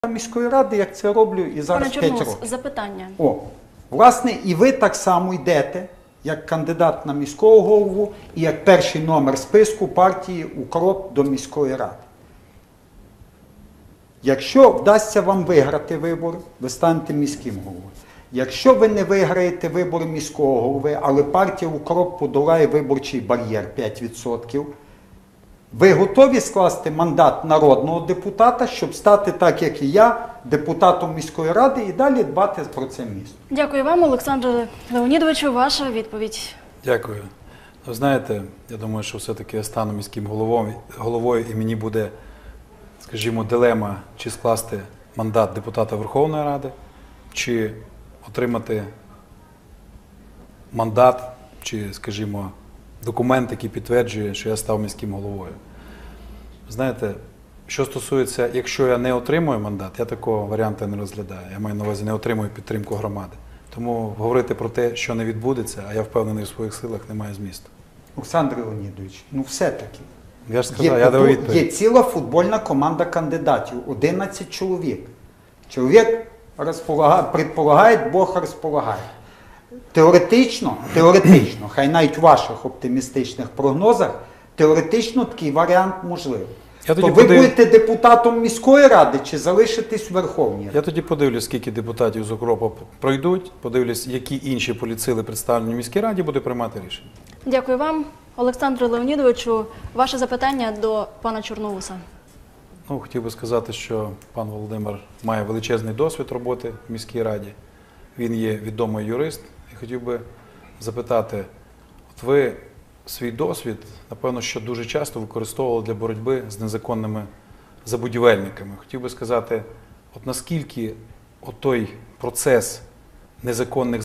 міської ради, як це роблю і зараз 5 Пане років. Чорноус, запитання. Власне, і ви так само йдете, як кандидат на міського голову і як перший номер списку партії «УКРОП» до міської ради. Якщо вдасться вам виграти вибори, ви станете міським головою. Якщо ви не виграєте вибори міського голови, але партія «УКРОП» подолає виборчий бар'єр 5%, ви готові скласти мандат народного депутата, щоб стати, так як і я, депутатом міської ради і далі дбати про це місто? Дякую вам, Олександре Леонідовичу. Ваша відповідь. Дякую. Ви знаєте, я думаю, що все-таки я стану міським головою і мені буде, скажімо, дилема, чи скласти мандат депутата Верховної Ради, чи отримати мандат, чи, скажімо, документ, який підтверджує, що я став міським головою. Знаєте, що стосується, якщо я не отримую мандат, я такого варіанту не розглядаю. Я маю на увазі, не отримую підтримку громади. Тому говорити про те, що не відбудеться, а я впевнений в своїх силах, немає змісту. Олександр Леонідович, все-таки. Я ж сказав, я дав відповідь. Є ціла футбольна команда кандидатів, 11 чоловік. Чоловік предполагає, Бог розполагає. Теоретично, хай навіть в ваших оптимістичних прогнозах, теоретично такий варіант можливий. То ви будете депутатом міської ради чи залишитесь у Верховній Раді? Я тоді подивлюсь, скільки депутатів з «УКРОПу» пройдуть, подивлюсь, які інші політсили представлені в міській раді, буду приймати рішення. Дякую вам, Олександре Леонідовичу. Ваше запитання до пана Чорноуса. Хотів би сказати, що пан Володимир має величезний досвід роботи в міській раді. Він є відомий юрист. І хотів би запитати, от ви свій досвід, напевно, що дуже часто використовували для боротьби з незаконними забудівельниками. Хотів би сказати, от наскільки той процес незаконних